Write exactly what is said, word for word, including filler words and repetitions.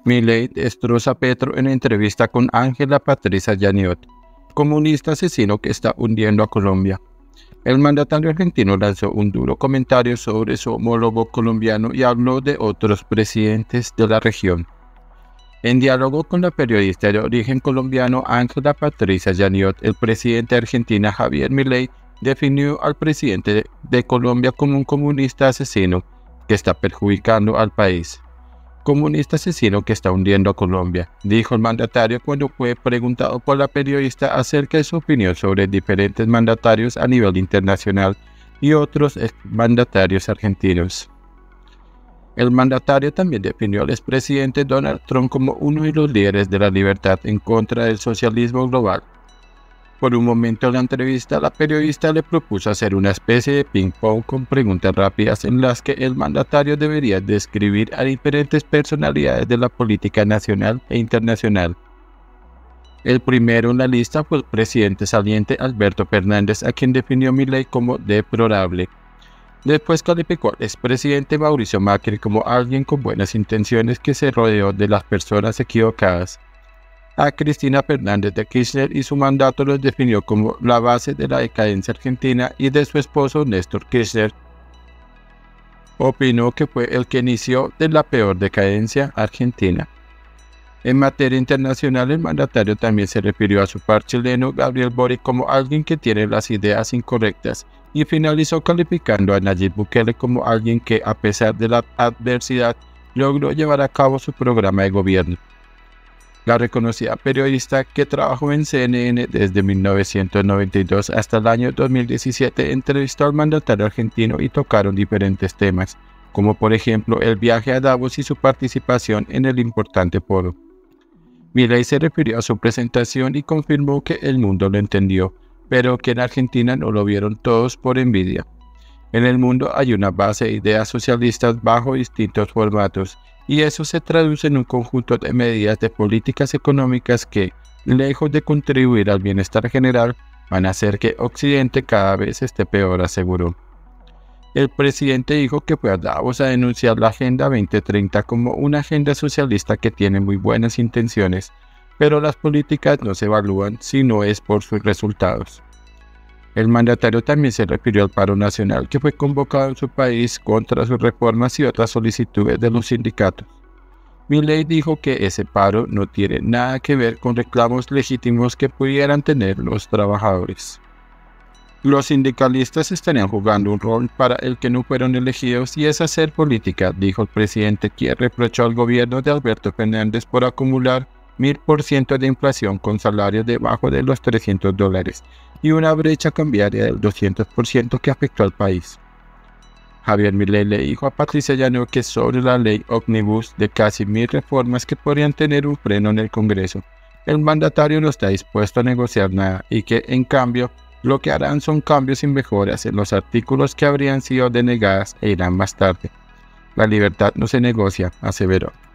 Milei destroza a Petro en entrevista con Ángela Patricia Llaniot, comunista asesino que está hundiendo a Colombia. El mandatario argentino lanzó un duro comentario sobre su homólogo colombiano y habló de otros presidentes de la región. En diálogo con la periodista de origen colombiano Ángela Patricia Llaniot, el presidente de Argentina Javier Milei definió al presidente de Colombia como un comunista asesino que está perjudicando al país. Comunista asesino que está hundiendo a Colombia, dijo el mandatario cuando fue preguntado por la periodista acerca de su opinión sobre diferentes mandatarios a nivel internacional y otros mandatarios argentinos. El mandatario también definió al expresidente Donald Trump como uno de los líderes de la libertad en contra del socialismo global. Por un momento en la entrevista, la periodista le propuso hacer una especie de ping-pong con preguntas rápidas en las que el mandatario debería describir a diferentes personalidades de la política nacional e internacional. El primero en la lista fue el presidente saliente Alberto Fernández, a quien definió Milei como deplorable. Después calificó al expresidente Mauricio Macri como alguien con buenas intenciones que se rodeó de las personas equivocadas. A Cristina Fernández de Kirchner y su mandato los definió como la base de la decadencia argentina, y de su esposo Néstor Kirchner opinó que fue el que inició de la peor decadencia argentina. En materia internacional, el mandatario también se refirió a su par chileno Gabriel Boric como alguien que tiene las ideas incorrectas y finalizó calificando a Nayib Bukele como alguien que, a pesar de la adversidad, logró llevar a cabo su programa de gobierno. La reconocida periodista, que trabajó en C N N desde mil novecientos noventa y dos hasta el año dos mil diecisiete, entrevistó al mandatario argentino y tocaron diferentes temas, como por ejemplo el viaje a Davos y su participación en el importante foro. Milei se refirió a su presentación y confirmó que el mundo lo entendió, pero que en Argentina no lo vieron todos por envidia. En el mundo hay una base de ideas socialistas bajo distintos formatos, y eso se traduce en un conjunto de medidas de políticas económicas que, lejos de contribuir al bienestar general, van a hacer que Occidente cada vez esté peor, aseguró. El presidente dijo que fue a Davos a denunciar la Agenda veinte treinta como una agenda socialista que tiene muy buenas intenciones, pero las políticas no se evalúan si no es por sus resultados. El mandatario también se refirió al paro nacional que fue convocado en su país contra sus reformas y otras solicitudes de los sindicatos. Milei dijo que ese paro no tiene nada que ver con reclamos legítimos que pudieran tener los trabajadores. Los sindicalistas estarían jugando un rol para el que no fueron elegidos, y es hacer política, dijo el presidente, quien reprochó al gobierno de Alberto Fernández por acumular mil por ciento de inflación con salarios debajo de los trescientos dólares y una brecha cambiaria del doscientos por ciento que afectó al país. Javier Milei le dijo a Patricia Llaniot que sobre la ley Omnibus de casi mil reformas que podrían tener un freno en el Congreso, el mandatario no está dispuesto a negociar nada y que, en cambio, lo que harán son cambios y mejoras en los artículos que habrían sido denegadas e irán más tarde. La libertad no se negocia, aseveró.